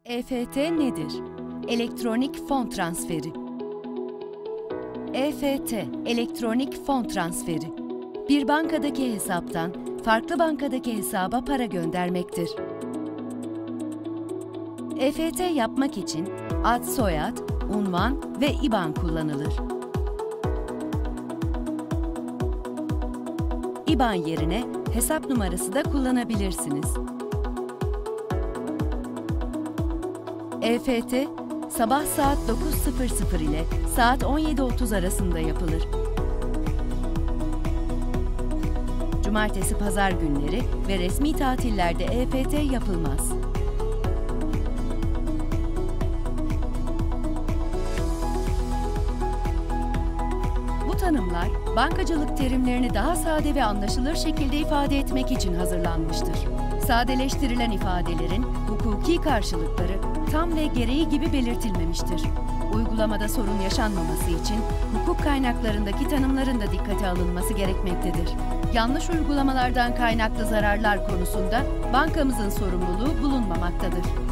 EFT nedir? Elektronik fon transferi. EFT, elektronik fon transferi. Bir bankadaki hesaptan farklı bankadaki hesaba para göndermektir. EFT yapmak için ad, soyad, unvan ve IBAN kullanılır. IBAN yerine hesap numarası da kullanabilirsiniz. EFT, sabah saat 9.00 ile saat 17.30 arasında yapılır. Cumartesi, pazar günleri ve resmi tatillerde EFT yapılmaz. Bu tanımlar, bankacılık terimlerini daha sade ve anlaşılır şekilde ifade etmek için hazırlanmıştır. Sadeleştirilen ifadelerin hukuki karşılıkları tam ve gereği gibi belirtilmemiştir. Uygulamada sorun yaşanmaması için hukuk kaynaklarındaki tanımların da dikkate alınması gerekmektedir. Yanlış uygulamalardan kaynaklı zararlar konusunda bankamızın sorumluluğu bulunmamaktadır.